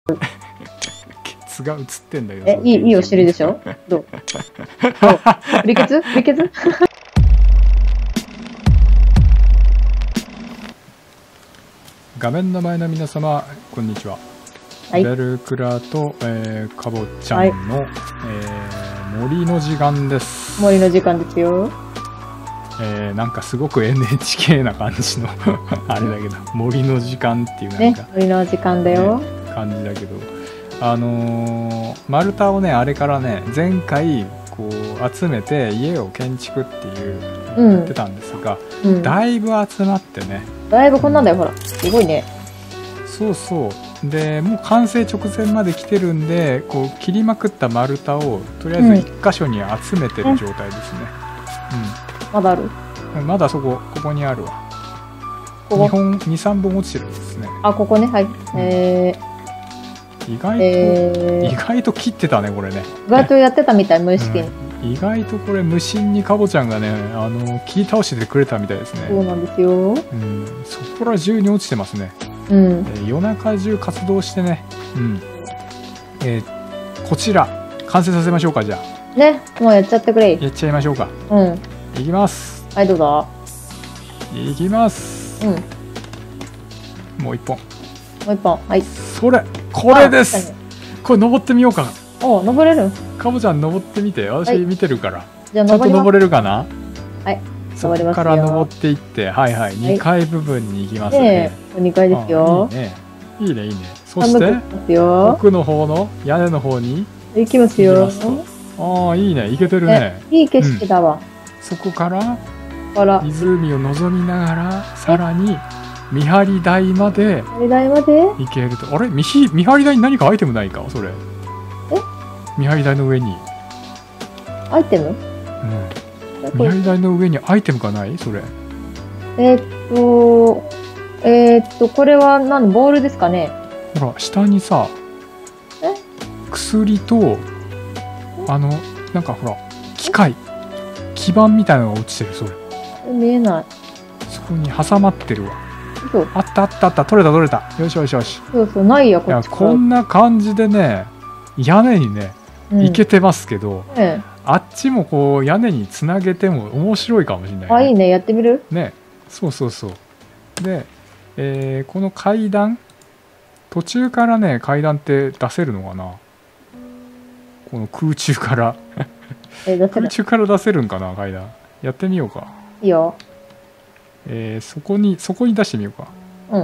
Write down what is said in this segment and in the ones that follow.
ケツが映ってんだけど。 いいお尻でしょ。どうプリケツ画面の前の皆様、こんにちは。 はい、 ベルクラと、かぼちゃんの、森の時間です。 森の時間ですよ。 なんかすごく NHK な感じのあれだけど、森の時間っていうなんか、 ね、森の時間だよ、 感じだけど、丸太をね、あれからね、前回こう集めて家を建築っていう言ってたんですが、だいぶ集まってね、 だいぶこんなんだよ、ほら、すごいね。 そうそう。でもう完成直前まで来てるんで、こう切りまくった丸太をとりあえず1箇所に集めてる状態ですね。 まだある？ まだここにあるわ。2本2、3本落ちてるんですね。 あ、ここね、はい。 意外と切ってたね、これね。 意外とやってたみたい、無意識に。 意外とこれ無心にかぼちゃんがね、切り倒しててくれたみたいですね。 そうなんですよ。 そこら中に落ちてますね。夜中中活動してね。こちら完成させましょうか。じゃあね、もうやっちゃってくれ。 やっちゃいましょうか。いきます。 はい、どうぞ。 いきます。もう一本。 もう一本。はい。 これです。これ登ってみようか。 お、登れる。 かぼちゃん登ってみて。私見てるから。 じゃあちゃんと登れるかな。 はい。 そこから登っていって、2階部分に行きますね。 2階ですよ。 いいね。そして奥の方の屋根の方に行きますよ。 ああ、いいね。行けてるね。 いい景色だわ。 そこから湖を望みながら、さらに見張り台まで行けると。あれ、見張り台に何かアイテムないか、それ。見張り台の上にアイテム？ 見張り台の上にアイテムがない？それ。 これはボールですかね。 ほら、下にさ、薬となんかほら、基板みたいなのが落ちてる。それ見えない。 そこに挟まってるわ。あった。取れた。よし。 そう、ないや、こっち。 こんな感じでね、屋根にね行けてますけど、あっちもこう屋根につなげても面白いかもしれないね。 あ、いいね。やってみる？ ね。そう。で、この階段、途中からね、階段って出せるのかな。この空中から空中から出せるんかな、階段。やってみようか。 いいよ。 そこに出してみようか。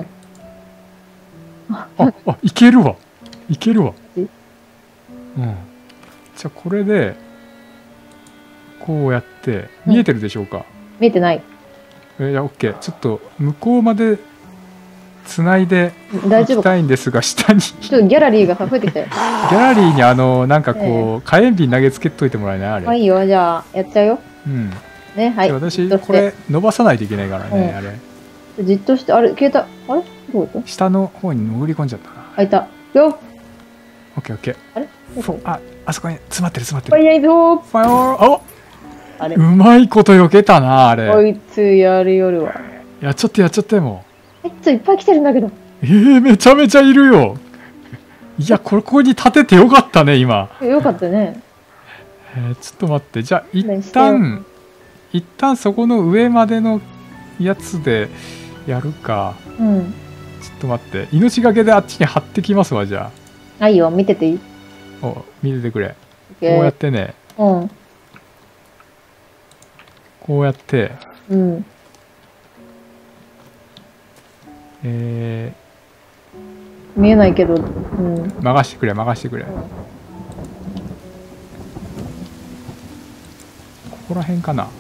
いけるわ。じゃあこれでこうやって見えてるでしょうか。 見えてない。 いや、オッケー。ちょっと向こうまでつないで行きたいんですが、下にちょっとギャラリーが増えてきたよ。 ギャラリーになんかこう火炎瓶投げつけといてもらえない？あれ。 いいよ。じゃあやっちゃうよ。ね、はい。 私これ伸ばさないといけないからね、あれ。 じっとして、あれ消えた。あれどういうこと？ 下の方に潜り込んじゃったな。 開いたよ。 オッケー。 あれ？ あそこに詰まってる。 早いぞー。 あれ、うまいこと避けたな、あれ。 こいつやるよるわ。 やっちゃってもう。いっぱい来てるんだけど。 めちゃめちゃいるよ。いや、ここに立ててよかったね、今。 よかったね。 ちょっと待って、じゃあ一旦そこの上までのやつでやるか。ちょっと待って、命がけであっちに張ってきますわ。じゃあ。 はいよ、見てていい？ 見ててくれ。こうやってね。こうやって。 見えないけど、 任してくれ。ここら辺かな。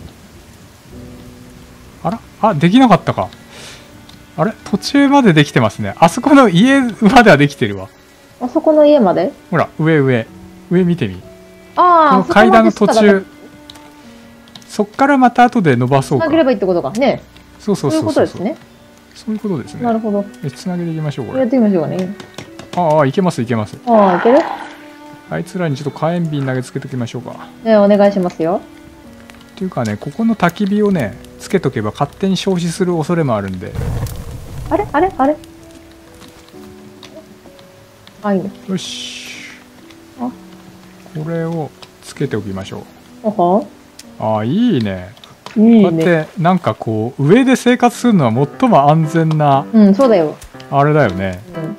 できなかったか。あれ、途中までできてますね。あそこの家まではできてるわ。 あそこの家まで？ ほら、上見てみ。この階段の途中。そっからまた後で伸ばそうか。 つなげればいいってことかね。 そういうことですね。 そういうことですね。 なるほど。 つなげていきましょう、これ。 やってみましょうかね。 いけます。いける？あいつらにちょっと火炎瓶投げつけときましょうか。 お願いしますよ。 っていうかね、ここの焚き火をね、つけとけば勝手に消費する恐れもあるんで。 あれはい。 よし。 あ、 これをつけておきましょう。 おは。 あ、いいね。 いいね。 こうやってなんかこう上で生活するのは最も安全な、 うん、そうだよ。 あれだよね。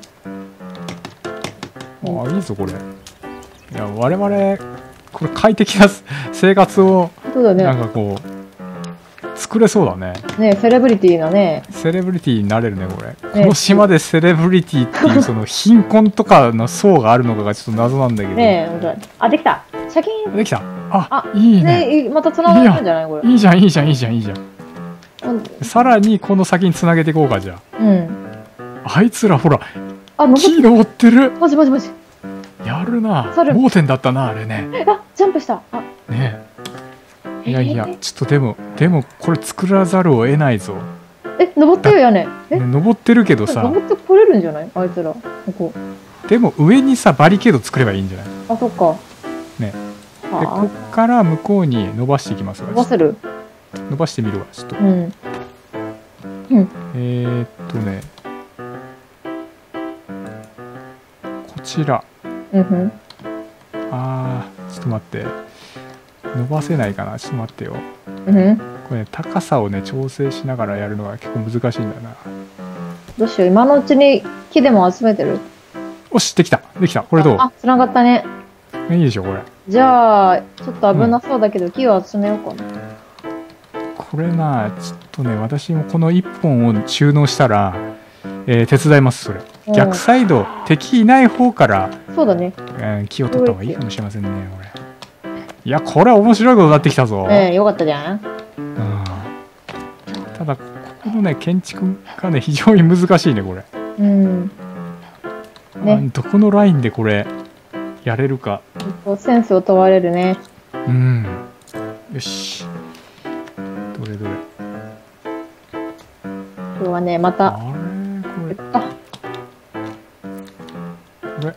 うん、 あ、いいぞこれ。いや、我々これ快適な生活をなんかこう作れそうだね。 ね、セレブリティなね。 セレブリティになれるねこれ。この島でセレブリティっていうその貧困とかの層があるのかがちょっと謎なんだけど。 ねえ、あ、できた。シャキーン。 できた。あ、いいね。 また繋がるんじゃないこれ。 いいじゃんいいじゃんいいじゃんいいじゃん。さらにこの先に繋げていこうかじゃあ。うん。あいつらほら。木登ってる。 マジマジマジ。 やるな。盲点だったなあれね。 あ、ジャンプした。あ。 ねえ。いやいや、ちょっとでもこれ作らざるを得ないぞ。 登ってるよね。 登ってるけどさ。 登ってこれるんじゃないあいつら。ここ。 でも上にさバリケード作ればいいんじゃない？ あ、そっか。 ね。でこっから向こうに伸ばしていきますわ。 伸ばせる？ 伸ばしてみるわちょっと。 ね。 こちら。あー、ちょっと待って。伸ばせないかな。ちょっと待ってよ。これね、高さをね調整しながらやるのが結構難しいんだな。 どうしよう、今のうちに木でも集めてる？ おし、できたできた。これどう？ あ、繋がったね。 いいでしょこれ。 じゃあちょっと危なそうだけど、木を集めようかな。 これな、ちょっとね、私もこの1本を収納したら、手伝います、それ。逆サイド、敵いない方から、 そうだね。 木を取った方がいいかもしれませんね、これ。いや、これは面白いことになってきたぞ。 よかったじゃん。 ただ、ここのね、建築がね、非常に難しいね、これ。どこのラインでこれ、やれるか。 センスを問われるね。 よし。どれどれ。 今日はね、また。 あれこれ。これ。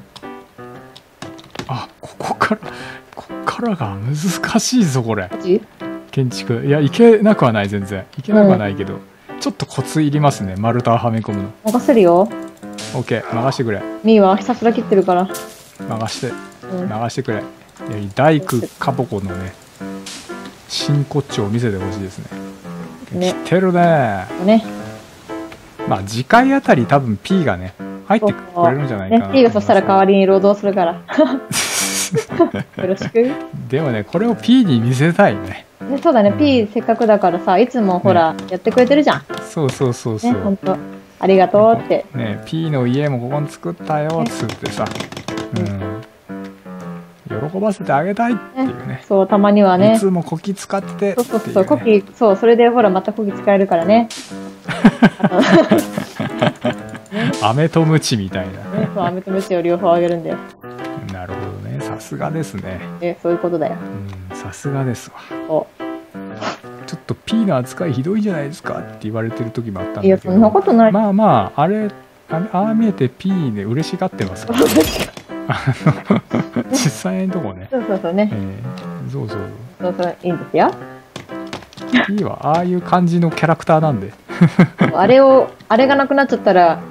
あ、ここからが難しいぞ、これ。建築。いや、いけなくはない、全然。いけなくはないけど、ちょっとコツいりますね、丸太はめ込むの。 任せるよ。 オッケー、任してくれ。 ミーはひたすら切ってるから。 流してくれ。大工かぼこのね真骨頂を見せてほしいですね。切ってるね。まあ次回あたり多分 P がね入ってくれるんじゃないかな。 P がそしたら代わりに労働するからよろしく。 でもねこれを P に見せたいね。 そうだね、P せっかくだからさ、いつもほらやってくれてるじゃん。 そう本当ありがとうってね。 P の家もここに作ったよっつってさ、喜ばせてあげたいっていうね。 そう、たまにはね。 いつもこき使って。 そうこき、そう、それでほらまたこき使えるからね。 飴とムチみたいな。 そう、飴とムチを両方あげるんだよ。 なるほどね、さすがですね。 そういうことだよ。 さすがですわ。ちょっと P の扱いひどいじゃないですかって言われてる時もあったんだけど。 いや、そんなことない。 まあああ見えて P で嬉しがってますからね。実際のとこね。 そうね。 そういいんですよ。 P はああいう感じのキャラクターなんで。 あれがなくなっちゃったら。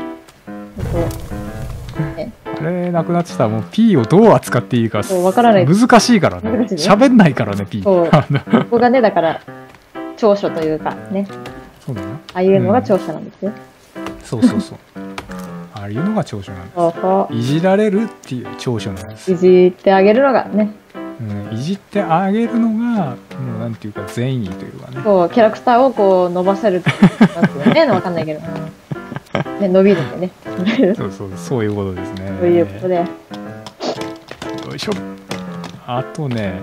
あれなくなっちゃったらもう P をどう扱っていいかわからない。 難しいからね。喋んないからね P。 ここがねだから長所というかね。 そうだな。 ああいうのが長所なんですよ。 そうああいうのが長所なんです。いじられるっていう長所なんです。 いじってあげるのがね。 いじってあげるのがもうなんていうか善意というかね。 そうキャラクターをこう伸ばせるってなんていうねわかんないけど。伸びるんでね。 そういうことですね。 そういうことで。よいしょ。あとね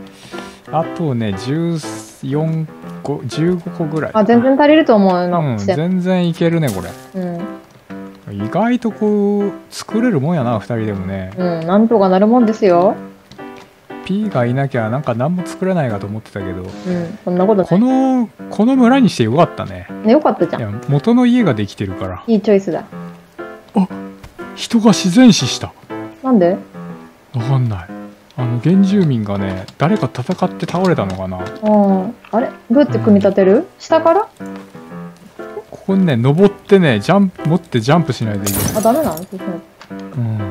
15個ぐらい。 全然足りると思うの。 全然いけるねこれ。意外とこう作れるもんやな2人でもね。 なんとかなるもんですよ。 P がいなきゃなんか何も作れないかと思ってたけど、 そんなことない。 この村にしてよかったね。 よかったじゃん。 いや元の家ができてるから。 いいチョイスだ。 あ、人が自然死した。 なんで？ わかんない。原住民がね誰か戦って倒れたのかな。 あれどうやって組み立てる？下から？ ここにね登ってね持ってジャンプしないといけない。 ダメなの？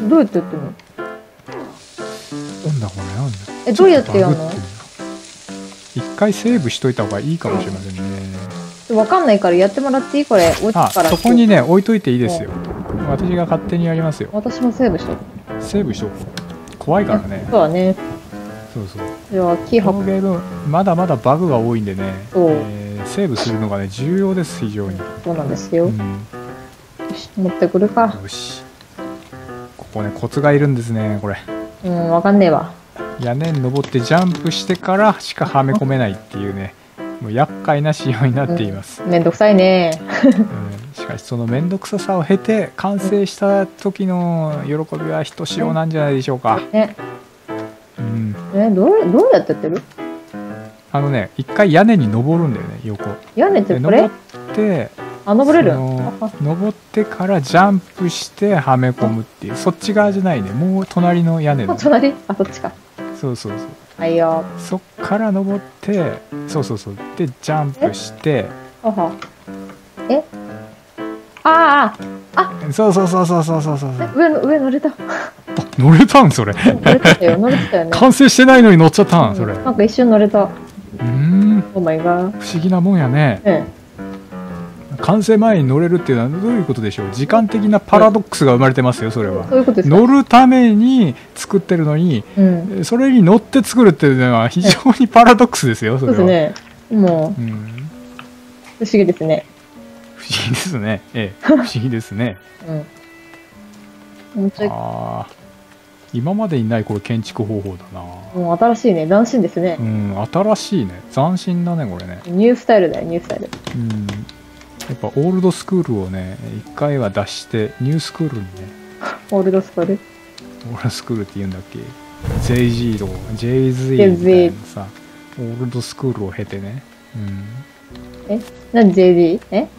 どうやってやってんの？ なんだこれ、なんだ。 どうやってやるの？ 一回セーブしといた方がいいかもしれませんね。 わかんないからやってもらっていい？これ、落ちから。 そこにね、置いといていいですよ。私が勝手にやりますよ。 私もセーブしとく。 セーブしとこう。怖いからね。 そうだね。 そうそう。 じゃあ、キーこのゲーム、まだまだバグが多いんでね、 そうセーブするのがね、重要です、非常に。 そうなんですよ。 うん、 よし、持ってくるか。 よし。ここね、コツがいるんですね、これ。 わかんねえわ。 屋根に登ってジャンプしてからしかはめ込めないっていうね、もう厄介な仕様になっています。 めんどくさいね。 しかしそのめんどくささを経て完成した時の喜びはひとしおなんじゃないでしょうか。 ね。どうやってやってる？ 一回屋根に登るんだよね、横。 屋根ってこれ？ 登って、 登れる？ 登ってからジャンプしてはめ込むっていう、そっち側じゃないね、もう隣の屋根の。 隣？そっちか。 そうそうそう。 はいよ。 そっから登って、そうそうそう。で、ジャンプして、そうそうそうそうそうそうそう。 上乗れた。 乗れたんそれ。 乗れてたよね。 完成してないのに乗っちゃったんそれ。 なんか一瞬乗れた。オーマイガー。 不思議なもんやね。完成前に乗れるっていうのはどういうことでしょう。時間的なパラドックスが生まれてますよ、それは。乗るために作ってるのに、それに乗って作るっていうのは非常にパラドックスですよ、それは。 そうですね。もう、不思議ですね。 不思議ですね。不思議ですね。今までにないこれ建築方法だな。 もう新しいね。斬新ですね。 新しいね。斬新だね、これね。 ニュースタイルだよ、ニュースタイル。 やっぱオールドスクールをね、一回は出してニュースクールにね。 オールドスクール？ オールドスクールって言うんだっけ？ JZ と JZ みたいなさ、オールドスクールを経てね。 何 JZ？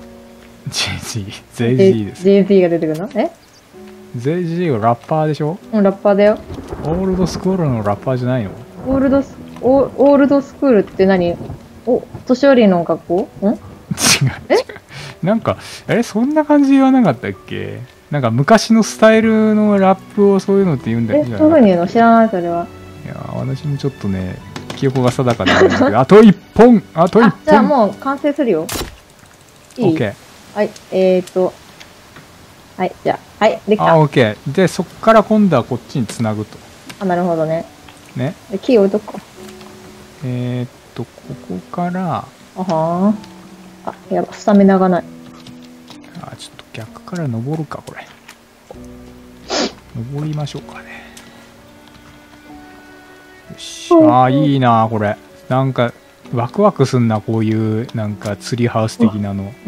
JZ です。 JZ が出てくるの ？JZ はラッパーでしょ？ ラッパーだよ。 オールドスクールのラッパーじゃないの？ オールドスクールって何？年寄りの学校？ 違う。なんか、そんな感じ言わなかったっけ？なんか昔のスタイルのラップをそういうのって言うんだよね。 そういうふうに言うの知らない、それは。 いや、私もちょっとね、記憶が定かでないんだけど、あと1本じゃあもう完成するよ。いい？ OK。 はい、はい、じゃあ、はい、できた。 OK。で、そっから今度はこっちにつなぐと。 なるほどね。 ね。 キー置いとくか。 ここから、 やば、スタミナがない。 ちょっと逆から登るか、これ。登りましょうかね。よし。いいな、これ。なんか、ワクワクすんな、こういう、なんか、ツリーハウス的なの。よ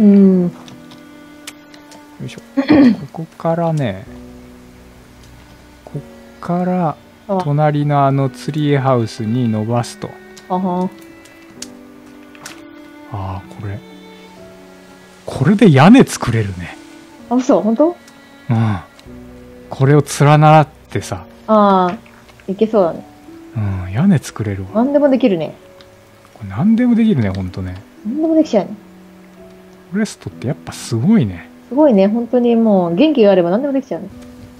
いしょ。ここからね、こっから、隣のツリーハウスに伸ばすと。これで屋根作れるね。 そう、本当？ これを連なってさ。 いけそうだね。 屋根作れるわ。 何でもできるね。 これ何でもできるね、ほんとね。 何でもできちゃうね。 フォレストってやっぱすごいね。 すごいね、本当にもう元気があれば何でもできちゃうね。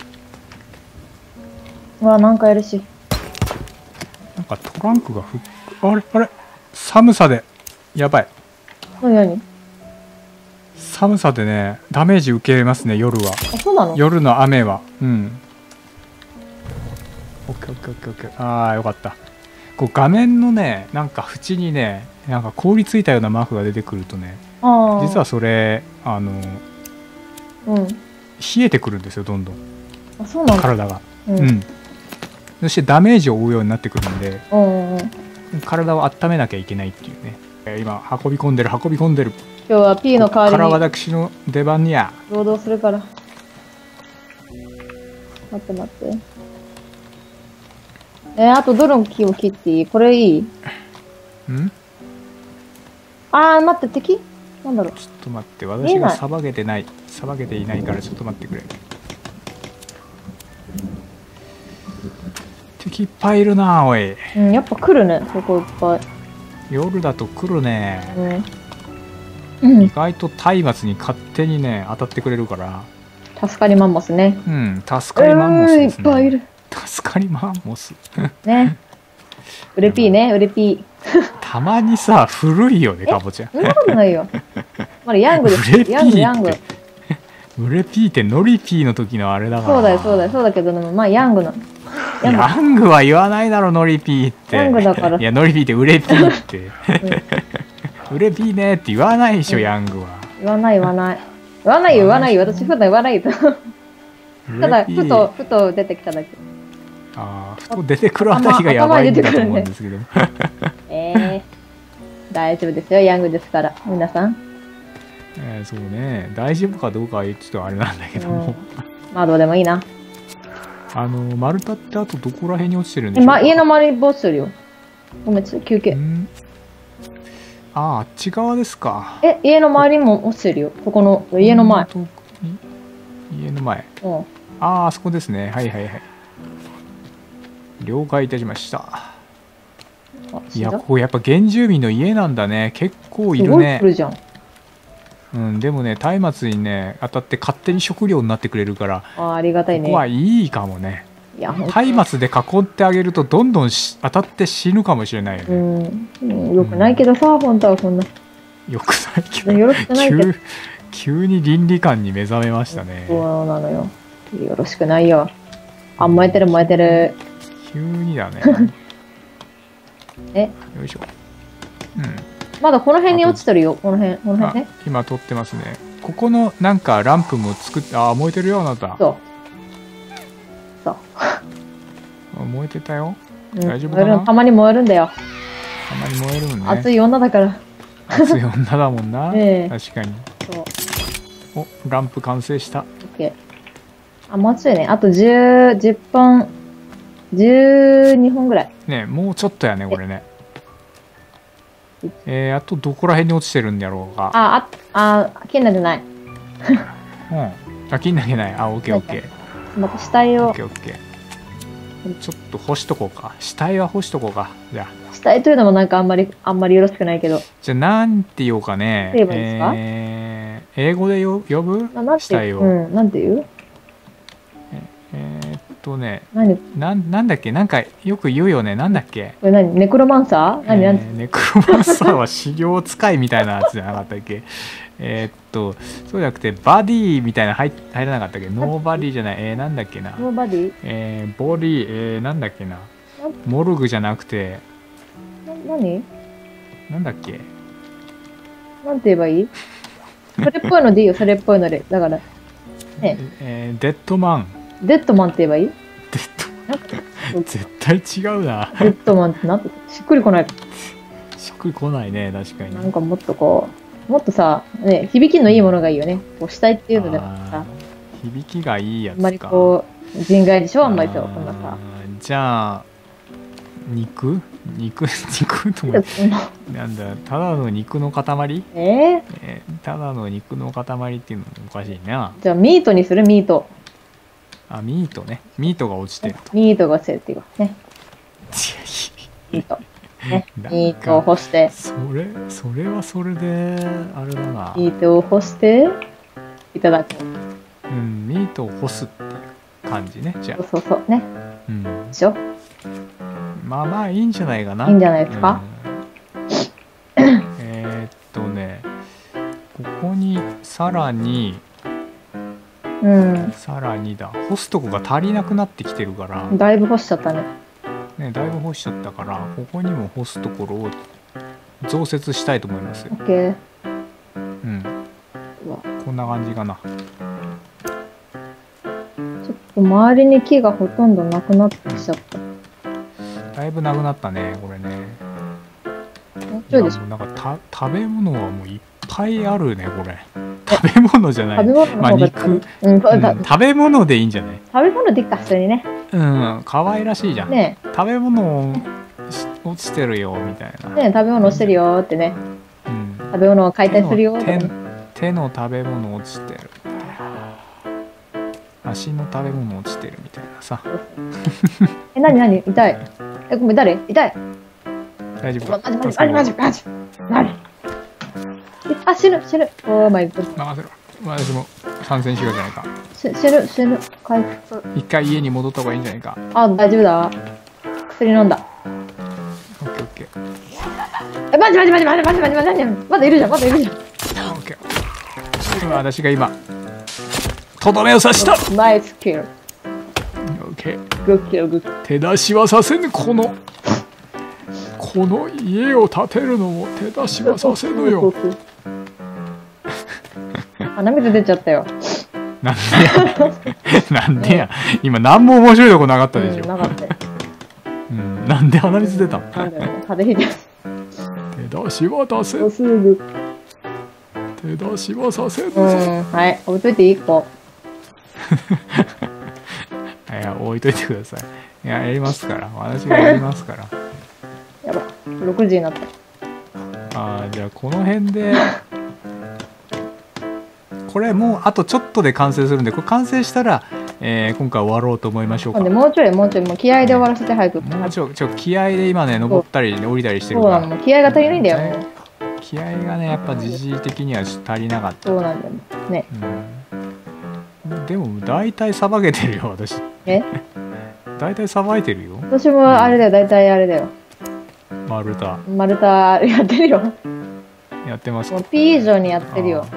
なんかやるし。 なんかトランクがあれ寒さで、やばい。 何？ 寒さでね、ダメージ受けますね、夜は。 そうなの？ 夜の雨は。オッケー。よかった。こう画面のね、なんか縁にね、なんか凍りついたようなマークが出てくるとね、実はそれ、冷えてくるんですよ、どんどん。 そうなの？ 体が。そしてダメージを負うようになってくるんで、体を温めなきゃいけないっていうね。今、運び込んでる。 今日は P の代わりに。 から私の出番にゃ。 労働するから。待って。あとどの木を切っていい？これいい？待って、敵？なんだろう。 ちょっと待って、私がさばけていないからちょっと待ってくれ。敵いっぱいいるな、おい。 やっぱ来るね、そこいっぱい。 夜だと来るね。意外と松明に勝手にね、当たってくれるから。 助かりマンモスね。 うん、助かりマンモスですね。 いっぱいいる。 助かりマンモス。 ね。ウレピーね、ウレピー。 たまにさ、古いよね、かぼちゃ。 そんなことないよ。まだヤングです。 ウレピヤング、ヤング。 ーって。ウレピーってノリピーの時のあれだから。 そうだよ、そうだよ、そうだけど、まあ、ヤングの。 ヤングは言わないだろ、ノリピーって。 ヤングだから。 いや、ノリピーってウレピーって。ウレピーねって言わないでしょ、ヤングは。 言わない、言わない。言わないよ、言わないよ。私、普段言わないよ。ただ、ふと出てきただけ。 ああ、ふと出てくるあたりがやばいんだと思うんですけど。 大丈夫ですよ、ヤングですから、皆さん。 そうね、大丈夫かどうかはちょっとあれなんだけども。 まあ、どうでもいいな。 丸太ってあとどこら辺に落ちてるんでしょうか。 家の周りにボスするよ。ごめん、ちょっと休憩。 あっち側ですか。 家の周りにも落ちてるよ。ここの、家の前。 家の前。あそこですね。はいはいはい。了解いたしました。いや、ここやっぱ原住民の家なんだね。結構いるね。うん、でもね、松明にね、当たって勝手に食料になってくれるから、 ありがたいね。 ここはいいかもね。松明で囲ってあげると、どんどん当たって死ぬかもしれないよね。 よくないけどさ、本当はこんな。 よくないけど。急に倫理観に目覚めましたね。 そうなのよ。よろしくないよ。燃えてる燃えてる。 急にだね。よいしょ。 まだこの辺に落ちてるよ。この辺ね。 今撮ってますね。ここのなんかランプも作って、燃えてるよ、あなた。そう。燃えてたよ。大丈夫かな。 たまに燃えるんだよ。 たまに燃えるのね。 熱い女だから。 熱い女だもんな。確かに。お、ランプ完成した。 もうちょいね。あと10本、12本ぐらい。 ね、もうちょっとやね、これね。あとどこら辺に落ちてるんだろうか。 金なんじゃない。 金なんじゃない。オッケーオッケー。 また死体を。 オッケーオッケー。ちょっと干しとこうか。死体は干しとこうか。じゃあ。 死体というのもなんかあんまりよろしくないけど。 じゃあなんて言おうかね。英語で呼ぶ死体を。 なんて言う？ なんだっけ、なんかよく言うよね。なんだっけ。 これ何？ネクロマンサー？ ネクロマンサーは修行使いみたいなやつじゃなかったっけ。そうじゃなくてバディみたいな入らなかったっけ。ノーバディじゃない。なんだっけな。 ノーバディ？ ボディ、なんだっけな。モルグじゃなくて。 何？ なんだっけ。 なんて言えばいい？それっぽいのでいいよ。それっぽいので。だから。 デッドマン。 デッドマンって言えばいい？ 絶対違うな。 デッドマンってなんてしっくりこない。 しっくりこないね、確かに。 なんかもっとさ、響きのいいものがいいよね。死体っていうのでもさ。 響きがいいやつか。 あんまり人外でしょ、あんまりさ、こんなさ。 じゃあ、肉ともなんだ、ただの肉の塊？ただの肉の塊っていうのもおかしいな。 じゃあ、ミートにする、ミート。 ミートね。ミートが落ちてると。 ミートが落ちてるっていうかね。ミート。ミートを干して。 それはそれで、あれだな。 ミートを干して、いただく。 ミートを干すっていう感じね。じゃあ。 そうね。でしょ？ まあいいんじゃないかな。 いいんじゃないですか？ ここにさらにだ。干すとこが足りなくなってきてるから。 だいぶ干しちゃったね。 だいぶ干しちゃったから、ここにも干すところを増設したいと思いますよ。 OK。 こんな感じかな。 ちょっと周りに木がほとんどなくなってきちゃった。 だいぶなくなったね、これね。なんか食べ物はもういっぱいあるね、これ。食べ物じゃない。まあ肉。食べ物でいいんじゃない？ 食べ物でいいか、普通にね。 可愛らしいじゃん。食べ物落ちてるよ、みたいな。 食べ物落ちてるよってね。食べ物を解体するよって。 手の食べ物落ちてる。足の食べ物落ちてるみたいなさ。 何痛い。ごめん、誰？痛い。 大丈夫か？ マジ。死ぬ。オーマイゴッド。 任せろ。私も。 参戦しようじゃないか。 死ぬ。回復。 一回家に戻った方がいいんじゃないか。 あ、大丈夫だ。薬飲んだ。 オッケーオッケー。 マジ。まだいるじゃん。 オッケー。私が今とどめを刺した。 ナイスキル。 オッケー。 グッキル。 手出しはさせぬ。この家を建てるのも手出しはさせぬよ。 鼻水出ちゃったよ。 なんでや。今何も面白いとこなかったでしょ。 なかったよ。 なんで鼻水出たの。 なんだよね。風邪ひいて。 手出しは出せぬ。手出しはさせぬぞ。 はい、置いといていい子。 いや、置いといてください。いや、やりますから。私がやりますから。 やば、6時になった。 じゃあこの辺でこれもうあとちょっとで完成するんで、これ完成したら、今回終わろうと思いましょうか。 もうちょいもう気合で終わらせて早く。 もう気合で今ね、登ったり降りたりしてるから。 そうなの、気合が足りないんだよ。 気合がね、やっぱ時事的には足りなかった。 そうなんだよね。 でも大体さばけてるよ、私。大体さばいてるよ。 私もあれだよ、大体あれだよ。 丸太やってるよ。 やってますか。 P 以上にやってるよ。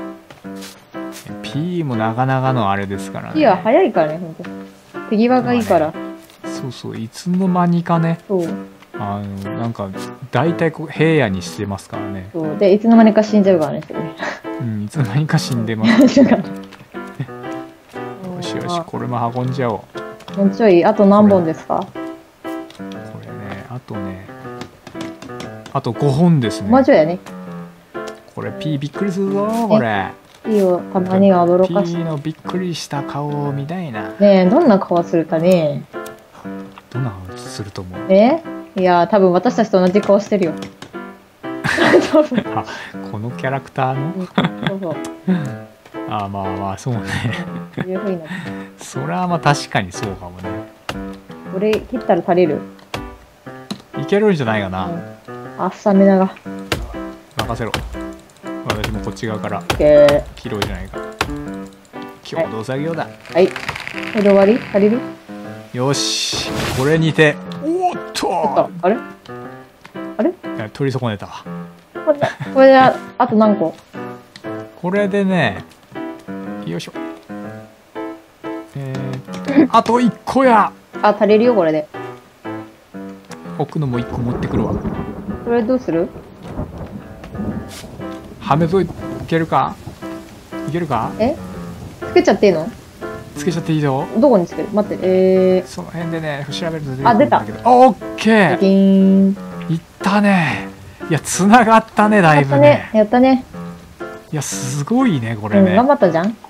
P もなかなかのあれですからね。 P は早いからね、本当。手際がいいから。 そう、いつの間にかね。 そう。 なんか大体こう平野にしてますからね。 そうで、いつの間にか死んじゃうからね。 いつの間にか死んでます。よし、これも運んじゃおう。 もうちょい、あと何本ですか。 これね、あと5本ですね。 もうちょいやね。 これ P びっくりするぞ、これ。 P をたまには驚かし P のびっくりした顔を見たいな。 ねえ、どんな顔するかね。 どんな顔すると思う。 いや、多分私たちと同じ顔してるよ。 このキャラクターの。 そう。 まあそうね。それはまあ確かにそうかもね。 これ切ったら足りる。 いけるんじゃないかな。 スタミナが。 任せろ。私もこっち側から切ろうじゃないか。共同作業だ。 はい。これで終わり？足りる？ よし、これにて。おっと。 あれ？ 取り損ねたわ。 これであと何個？ これでね、よいしょ。あと1個や。 足りるよこれで。 奥のも1個持ってくるわ。 それどうする？ はめといけるか？いけるか？ つけちゃっていいの？ つけちゃっていいよ。 どこにつける？待って、 その辺でね、調べると出た。 オッケー。いったね。いや、つながったね、だいぶね。 やったね。 いや、すごいね、これね。 頑張ったじゃん。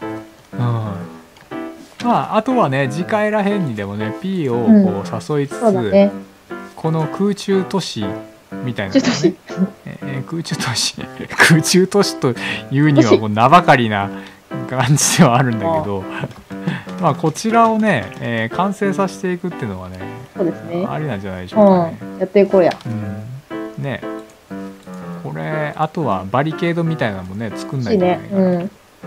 あとはね、次回らへんにでもね、P をこう誘いつつ、この空中都市みたいな、空中都市というにはもう名ばかりな感じではあるんだけど、こちらをね、完成させていくっていうのはね、ありなんじゃないでしょうかね。 やっていこうや。 ね、これあとはバリケードみたいなのもね、作んないといけないから。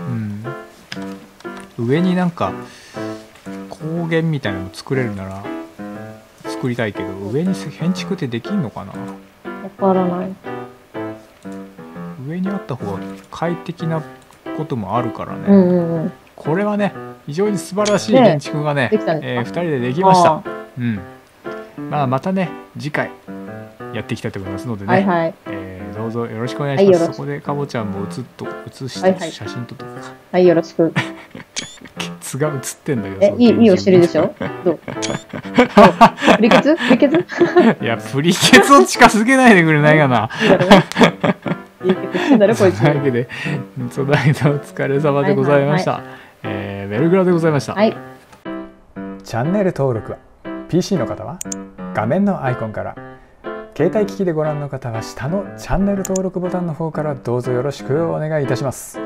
上になんか高原みたいなの作れるなら作りたいけど、上に建築ってできんのかな。 わからない。 上にあった方が快適なこともあるからね。これはね、非常に素晴らしい建築がね、2人でできました。またね、次回やっていきたいと思いますのでね、どうぞよろしくお願いします。そこでかぼちゃんも写して写真撮ってください。 はい、よろしく。 ケツが写ってんだけど。 いいお尻でしょ。どう？プリケツ？ いや、プリケツを近づけないでくれないかな。 いいケツしてんだろこいつ。 というわけで、その間お疲れ様でございました。ベルグラでございました。チャンネル登録は PC の方は画面のアイコンから、携帯機器でご覧の方は下のチャンネル登録ボタンの方からどうぞよろしくお願いいたします。